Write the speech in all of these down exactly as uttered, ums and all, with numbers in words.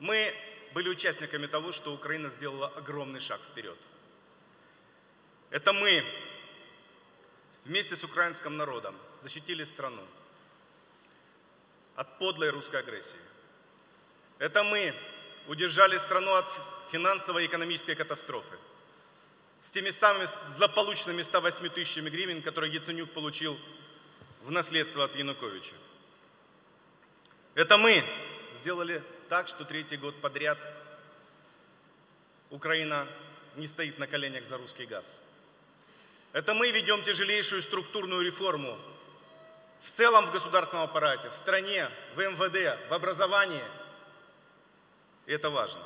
Мы были участниками того, что Украина сделала огромный шаг вперед. Это мы вместе с украинским народом защитили страну от подлой русской агрессии. Это мы удержали страну от финансовой и экономической катастрофы. С теми самыми злополучными ста восьми тысячами гривен, которые Яценюк получил в наследство от Януковича. Это мы сделали так, что третий год подряд Украина не стоит на коленях за русский газ. Это мы ведем тяжелейшую структурную реформу в целом в государственном аппарате, в стране, в эм вэ дэ, в образовании. И это важно.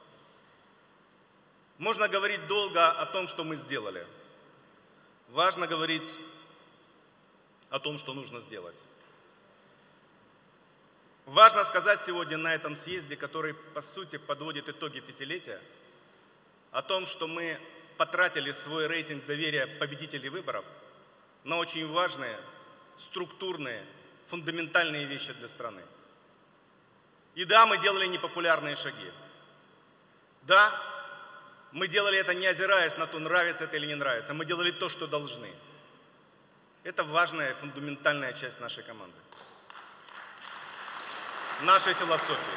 Можно говорить долго о том, что мы сделали. Важно говорить о том, что нужно сделать. Важно сказать сегодня на этом съезде, который, по сути, подводит итоги пятилетия, о том, что мы потратили свой рейтинг доверия победителей выборов на очень важные, структурные, фундаментальные вещи для страны. И да, мы делали непопулярные шаги. Да, мы делали это, не озираясь на то, нравится это или не нравится. Мы делали то, что должны. Это важная, фундаментальная часть нашей команды, нашей философии.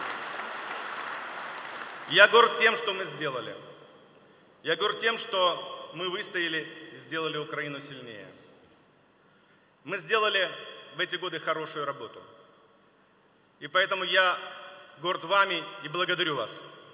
Я горд тем, что мы сделали. Я горд тем, что мы выстояли и сделали Украину сильнее. Мы сделали в эти годы хорошую работу. И поэтому я горд вами и благодарю вас.